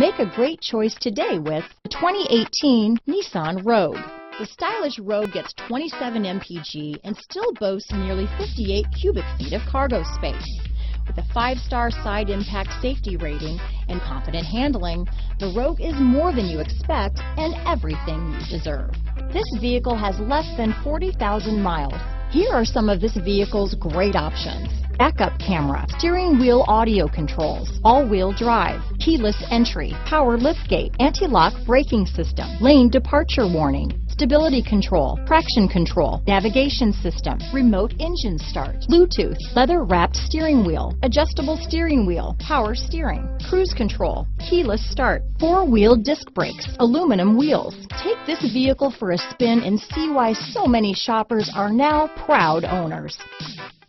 Make a great choice today with the 2018 Nissan Rogue. The stylish Rogue gets 27 mpg and still boasts nearly 58 cubic feet of cargo space. With a 5-star side impact safety rating and confident handling, the Rogue is more than you expect and everything you deserve. This vehicle has less than 40,000 miles. Here are some of this vehicle's great options: backup camera, steering wheel audio controls, all-wheel drive, keyless entry, power liftgate, anti-lock braking system, lane departure warning, stability control, traction control, navigation system, remote engine start, Bluetooth, leather-wrapped steering wheel, adjustable steering wheel, power steering, cruise control, keyless start, 4-wheel disc brakes, aluminum wheels. Take this vehicle for a spin and see why so many shoppers are now proud owners.